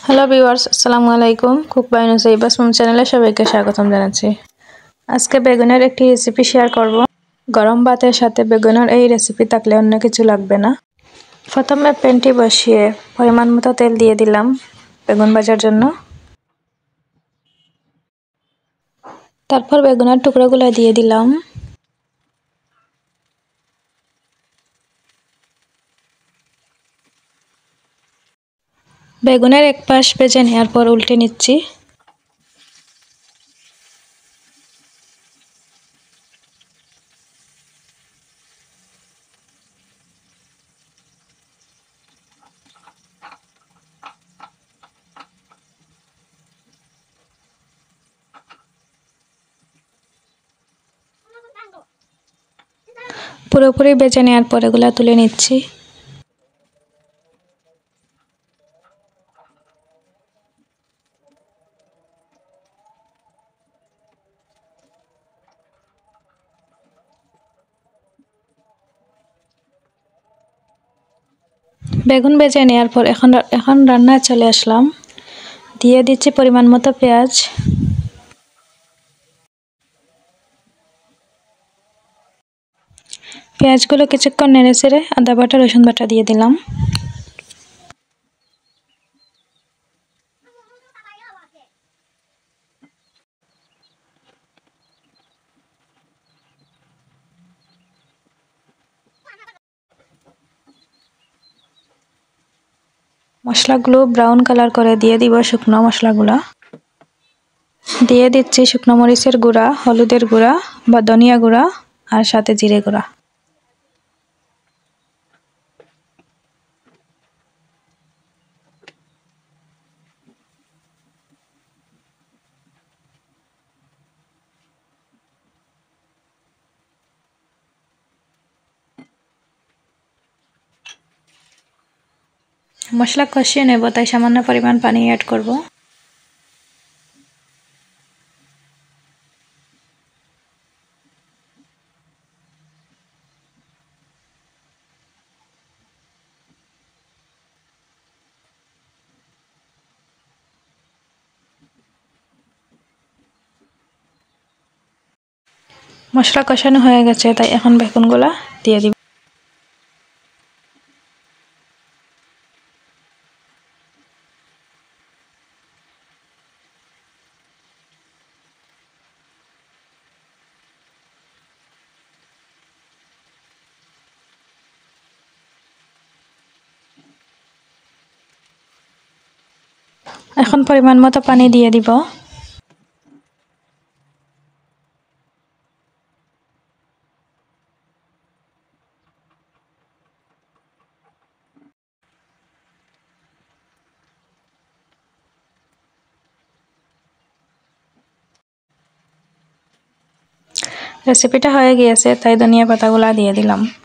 Hello viewers, আসসালামু আলাইকুম। Cook by নুসাইবাস মোম চ্যানেলে সবাইকে স্বাগতম জানাচ্ছি। আজকে বেগুনের একটি রেসিপি শেয়ার করব। গরম ভাতের সাথে বেগুনের এই রেসিপি থাকলে অন্য কিছু লাগবে না। প্রথমে প্যানটি বসিয়ে পরিমাণ মতো তেল দিয়ে দিলাম বেগুন ভাজার জন্য। তারপর বেগুনের টুকরোগুলো দিয়ে দিলাম। বেগুনের এক পাশ ভেজে নেওয়ার পর উল্টে নিচ্ছি। পুরোপুরি ভেজে নেওয়ার পর এগুলো তুলে নিচ্ছি। বেগুন ভেজে নেওয়ার পর এখন রান্নায় চলে আসলাম। দিয়ে দিচ্ছি পরিমাণ মতো পেঁয়াজ। পেঁয়াজগুলো কিছুক্ষণ নেড়ে চেড়ে আদা বাটা রসুন বাটা দিয়ে দিলাম। মশলাগুলো ব্রাউন কালার করে দিয়ে দিব শুকনো মশলাগুলো। দিয়ে দিচ্ছি শুকনো মরিচের গুঁড়া, হলুদের গুঁড়া বা ধনিয়া গুঁড়া আর সাথে জিরে গুঁড়া। মশলা কষিয়ে নেব, তাই সামান্য পরিমাণ পানি অ্যাড করব। মশলা কষানো হয়ে গেছে, তাই এখন বেগুনগুলা দিয়ে দিব। এখন পরিমাণ মতো পানি দিয়ে দিব। রেসিপিটা হয়ে গিয়েছে, তাই ধনিয়া পাতাগুলা দিয়ে দিলাম।